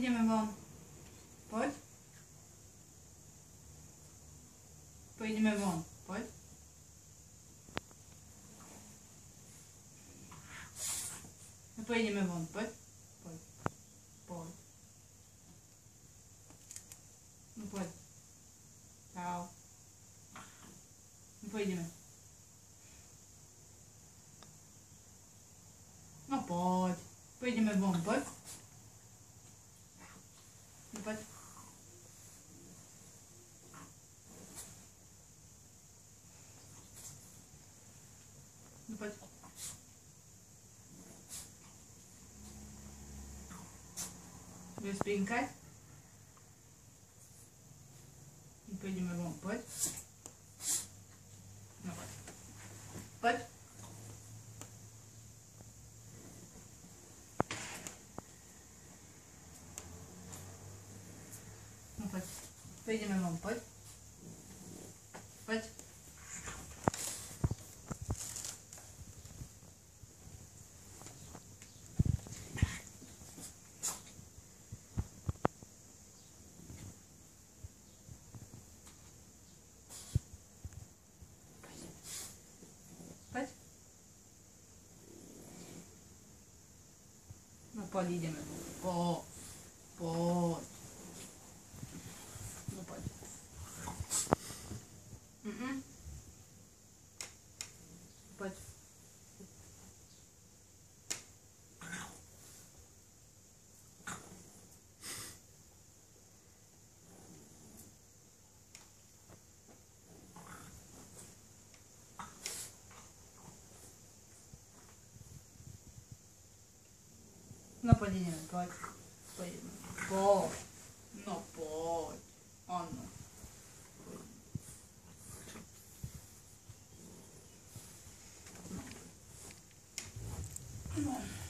ideme von. Poď. Pojdeme von. Poď. No pojdeme von. Poď. Poď. Poď. No poď. Čau. No pojdeme. No poď. Pojdeme von. Poď. No poď. No poď. Budeš spinkať? No pojdeme von. Poď. No poď. Poď. No poď. Pojdeme von. Poď. Poď. Poď. No poď, ideme. Poď. Poď. No poď. Poď. No poď, ideme, poď. Poďme. Poď. No poď. Áno. No. No.